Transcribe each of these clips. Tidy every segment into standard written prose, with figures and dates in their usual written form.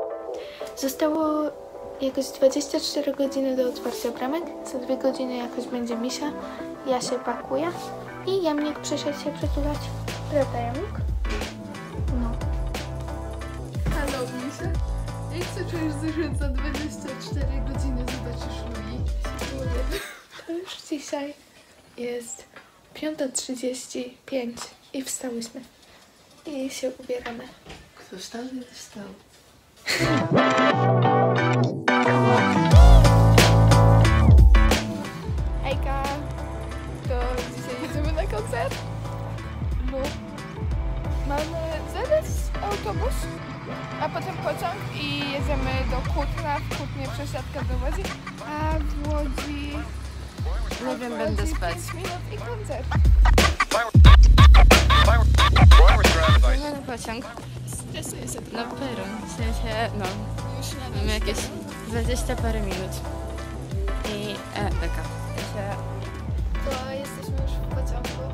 Zostało jakoś 24 godziny do otwarcia bramek. Za 2 godziny jakoś będzie misia. Ja się pakuję i Jamnik przyszedł się przytulać. Prawda, Jamnik? No. Halo, misia. Jak się czujesz, że za 24 godziny zobaczysz Louis? To już dzisiaj jest 5:35 i wstałyśmy. I się ubieramy. Kto wstał, nie wstał. Hejka! To dzisiaj jedziemy na koncert. Bo mamy zaraz autobus, a potem pociąg i jedziemy do Kutna. W Kutnie przesiadka do Łodzi, a w Łodzi... Nie wiem, będę spać. 5 minut i koncert. Mamy pociąg na peron, w sensie, no, mamy jakieś 20 parę minut i beka. W sensie, To jesteśmy już w pociągu.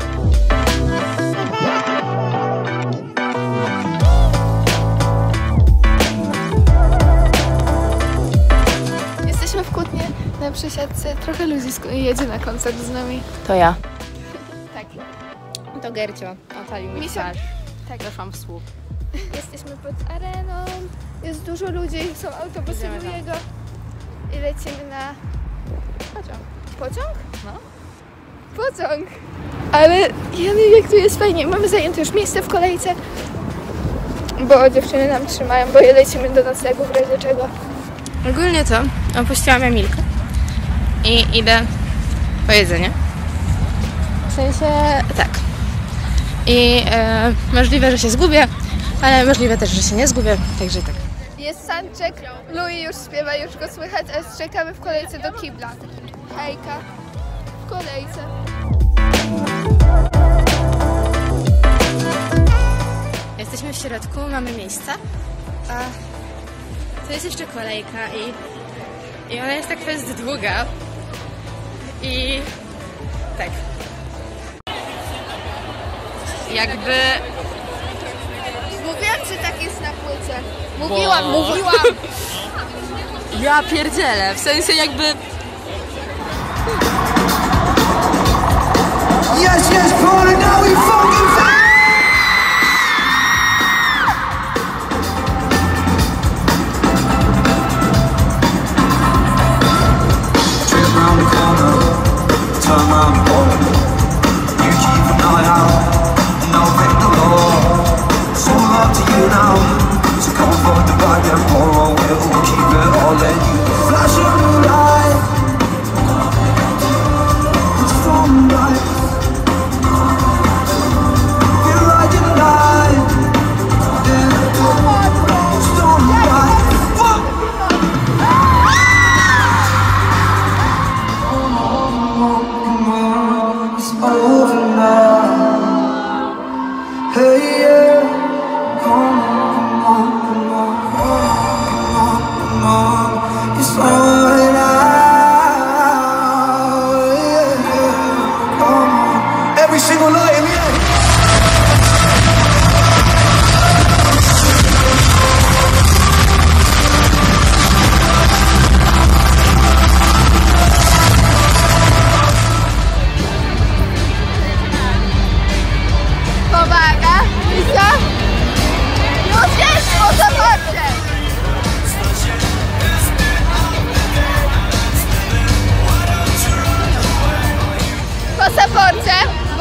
Jesteśmy w Kutnie na przesiadce. Trochę ludzi jedzie na koncert z nami. to ja. Tak. To Gercio, otalił mi Misia. twarz. Tak. Weszłam w słup. Jesteśmy pod areną. Jest dużo ludzi, są autobusy Idziemy tam. Louiego. I lecimy na Pociąg. pociąg? No. Pociąg. Ale Jany, jak tu jest fajnie. Mamy zajęte już miejsce w kolejce. Bo dziewczyny nam trzymają, bo lecimy do noclegu w razie czego. Ogólnie to opuściłam Emilkę i idę po jedzenie. W sensie, tak. I możliwe, że się zgubię, ale możliwe też, że się nie zgubię, także tak. Jest soundcheck. Louis już śpiewa, już go słychać, a czekamy w kolejce do kibla. Hejka. W kolejce. Jesteśmy w środku, mamy miejsca, a to jest jeszcze kolejka i ona jest tak fest długa i tak. Jakby... Mówiłam, że tak jest na płycie. Mówiłam. Ja pierdzielę, w sensie jakby... Yes, yes, party now, we fucking fast. Trip round the corner, turn round the corner. You keep an eye out, no break the law. It's all up to you now. So come for the vibe and pour on it. We'll keep it all in you. Flashing blue light, it's from light. Every single night, yeah. Powaga. I co? Już jest po zawodzie. Po saporcie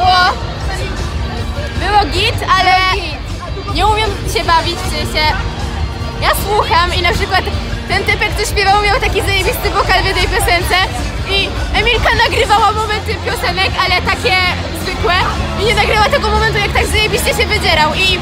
Było git, ale nie umiem się bawić, w sensie ja słucham i na przykład ten typek, co śpiewał, miał taki zajebisty wokal w tej piosence i Emilka nagrywała momenty piosenek, ale takie zwykłe i nie nagrała tego momentu, jak tak zajebiście się wydzierał i...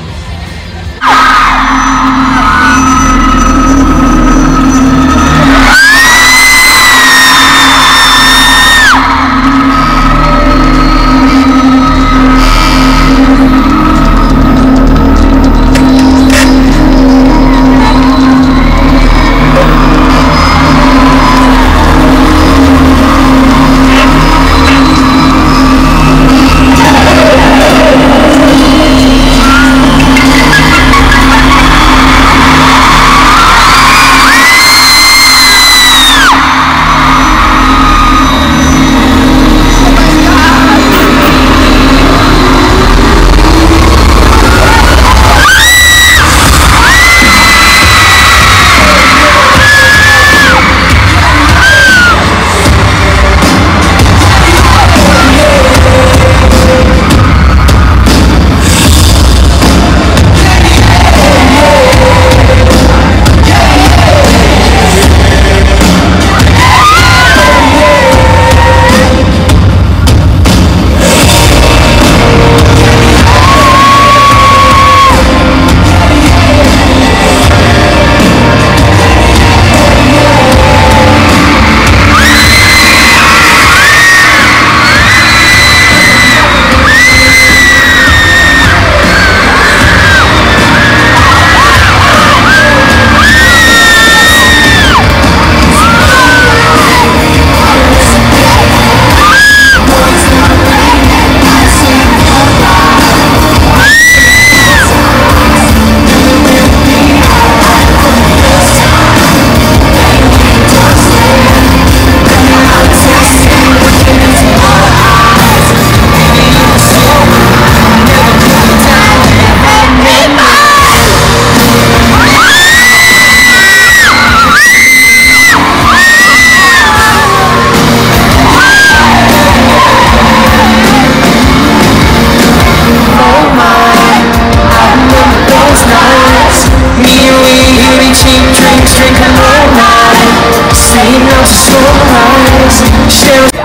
share a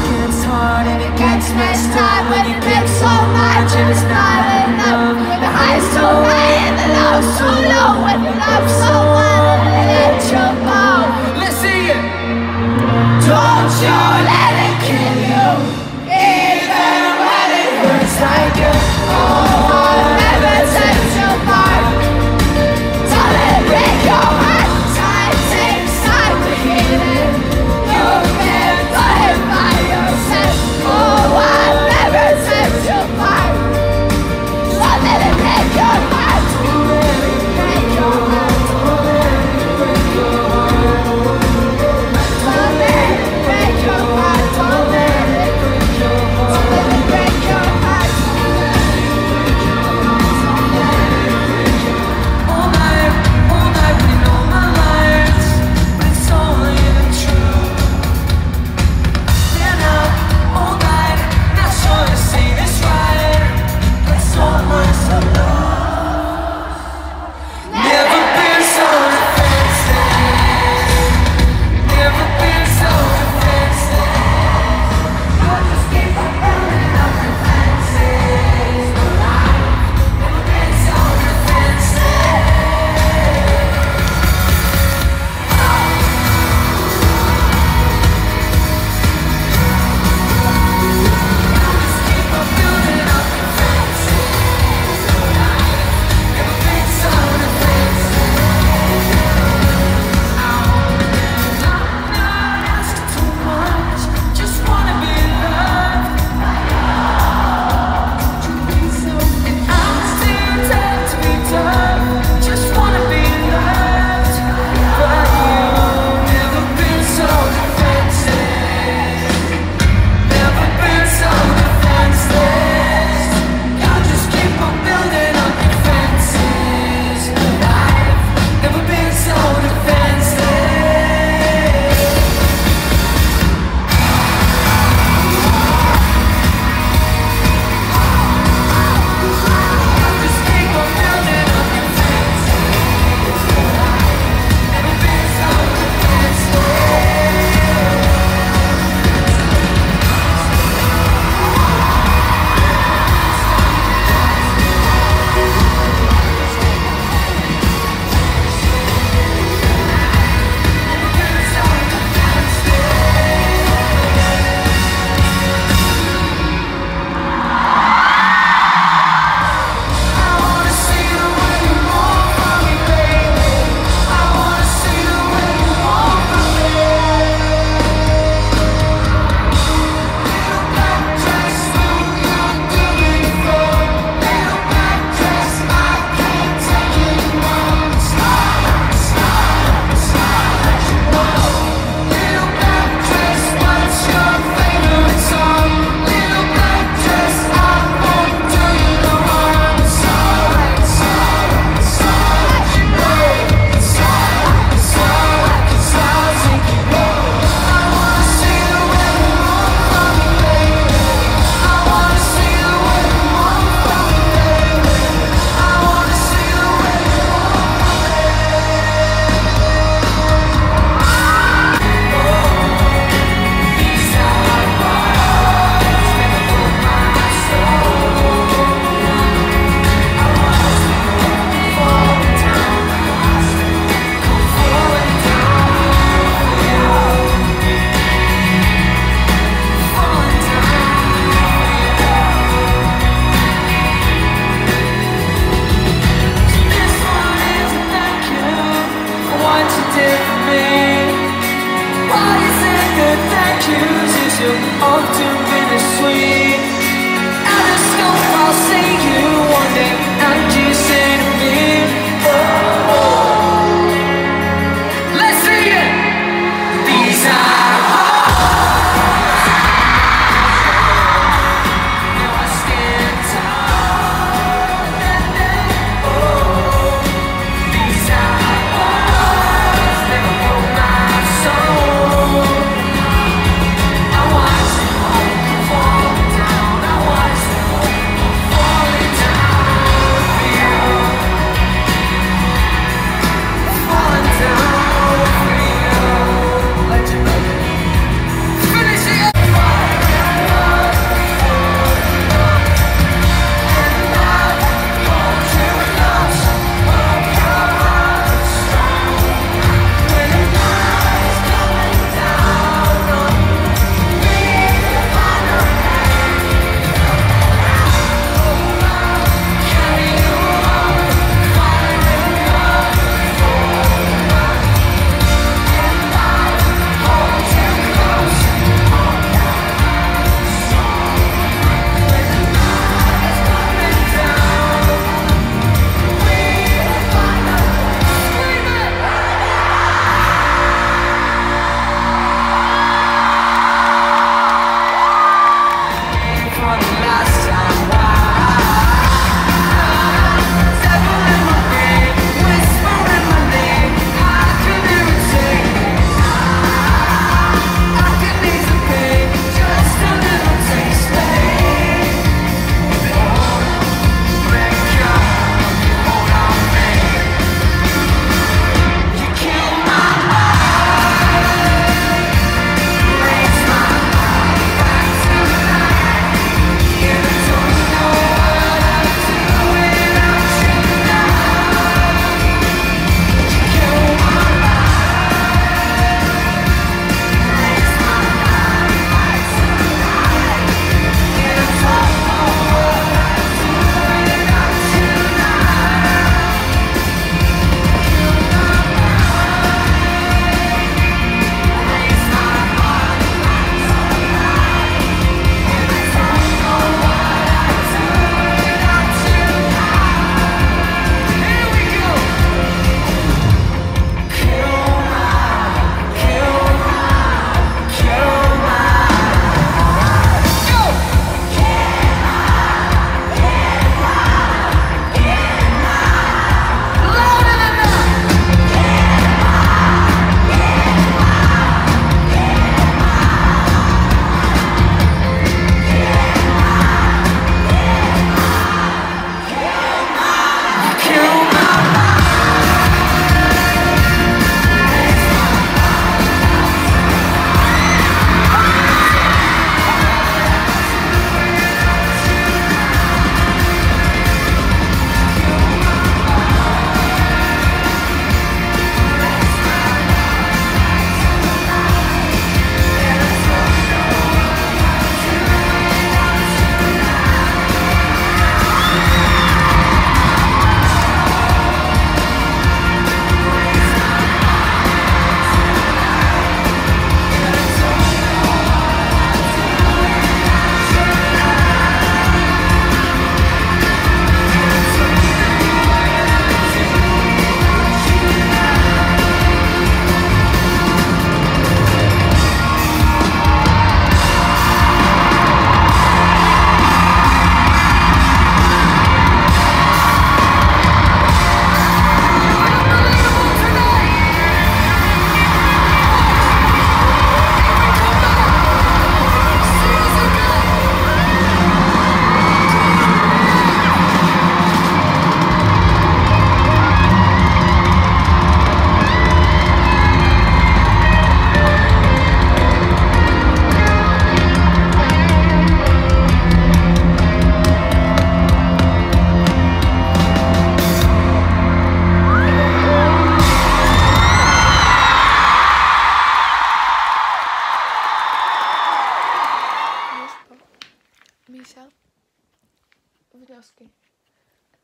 Messed up when you think so much and it's not enough.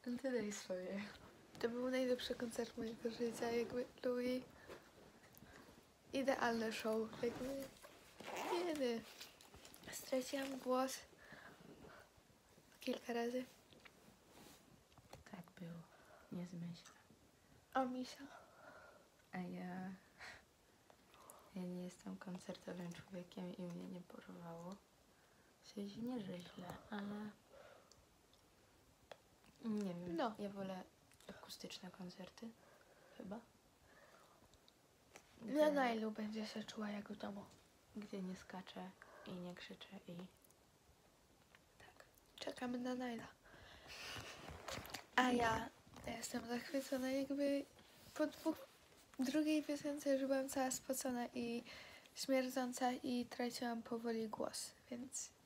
Tyle swoje. To był najlepszy koncert mojego życia, jakby Louis. Idealne show, jakby kiedy straciłam głos kilka razy. Tak było. Nie zmyślę. O misia. A ja nie jestem koncertowym człowiekiem i mnie nie porwało. W sensie nie, że źle, ale nie wiem. No. Ja wolę akustyczne koncerty. Chyba. Na Nailu będzie się czuła jak w domu. Gdzie nie skaczę i nie krzyczę i tak. Czekamy na Naila. A ja jestem zachwycona, jakby po drugiej piosence już byłam cała spocona i śmierdząca i traciłam powoli głos, więc